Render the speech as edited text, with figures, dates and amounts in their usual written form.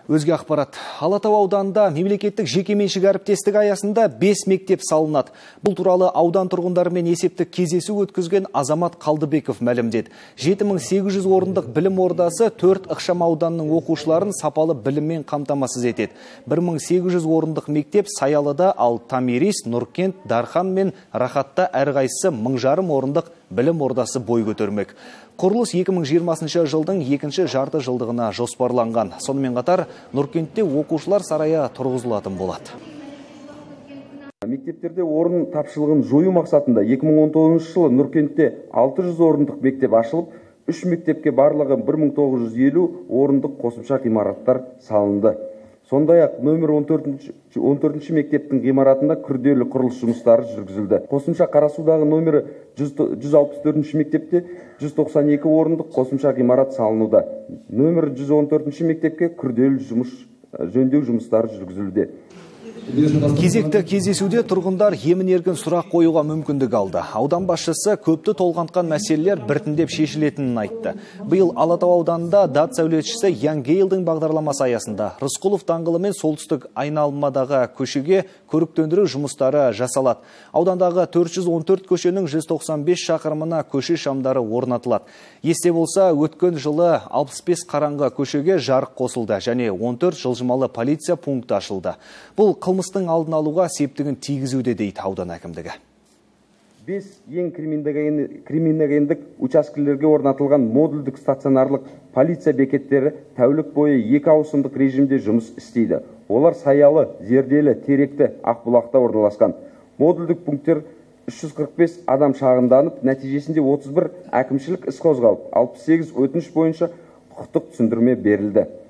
Өзге ақпарат. Алатау ауданында мемлекеттік жекеменшік әріптестік аясында 5 мектеп салынады. Бұл туралы аудан тұрғындарымен есептік кездесу өткізген Азамат Қалдыбеков мәлімдеді. 7800 орындық білім ордасы 4 ықшам ауданның оқушыларын сапалы біліммен қамтамасыз етеді. 1800 орындық мектеп Саялыда, ал Тамирис, Нұркент, Дархан мен Рахатта әрқайсысы 1500 орындық білім ордасы бой көтермек. Құрылыс 2020 жылдың екінші жарты жылдығына жоспарланған. Сонымен қатар Нұркентте оқушылар сарайы тұрғызылатын болады. Мектептерде орын тапшылығын жою мақсатында 2019 жылы Нұркентте 600 орындық мектеп ашылып, 3 мектепке барлығы 1950 орындық қосымша ғимараттар салынды. Сондай-ақ нөмір 14 мектептің ғимаратында күрделі құрылыс жұмыстары жүргізілді. Қосымша Қарасудағы нөмірі 164 мектепте 192 орындық қосымша ғимарат салынуда. Нөмір 114 мектепке күрделі жөндеу жұмыстары жүргізілуде. Кезекті кездесуде тұрғындар емін-еркін сұрақ қоюға мүмкіндік алды. Аудан басшысы көпті толғантқан мәселелер біртіндеп шешілетінін айтты. Биыл Алатау ауданында ДАТ сәулетшісі Янгейлдің бағдарламасы аясында Рысқұлов даңғылы мен солтүстік айналмадағы көшеге көріктендіру жұмыстары жасалады. Аудандағы 414 көшенің 195 шақырымына көше шамдары орнатылады. Есте болса, өткен жылы 65 қараңғы көшеге жарық қосылды және 14 жылжымалы полиция пункті ашылды. Бұл қылмыстың алдын алуға септігін тигізуде дейді аудан әкімдігі. 5 ең криминогендік учаскелерге орнатылған модульдік стационарлық полиция бекеттері тәулік бойы 2 ауысымдық режимде жұмыс істейді. Олар Саялы, Зерделі, Теректі, Ақбұлақта орналасқан. Модульдік пункттер 345 адам шағымданып, нәтижесінде 31 әкімшілік іс қозғалып, 68 өтініш бойынша құқықтық түсіндірме берілді.